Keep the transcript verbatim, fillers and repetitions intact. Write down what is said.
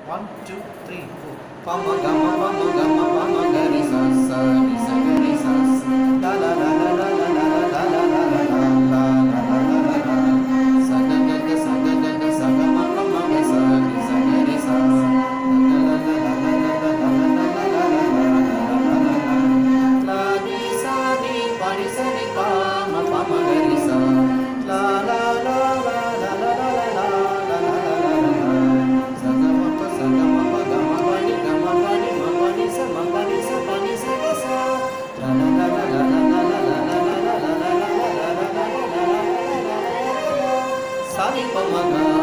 One, two, three, four. Pama gama pama gama pama gari sa sa ni sa gari sa sa. La la la la la la la la la la la la la la la la la. Sa ga ga ga sa ga ga ga sa ga ma pama ga sa ni sa gari sa sa. La la la la la la la la la la la la la la la. La ni sa ni pa ni sa ni pa ma pama gari sa. La la la la la la la la la la la la. Sa ga ma pa sa ga ma pa ga ma pa ni ga ma pa ni ma pa ni sa ma pa ni sa pa ni sa ga sa. La la la la la la la la la la la la la la la la la la la. Sa ni pa ma ga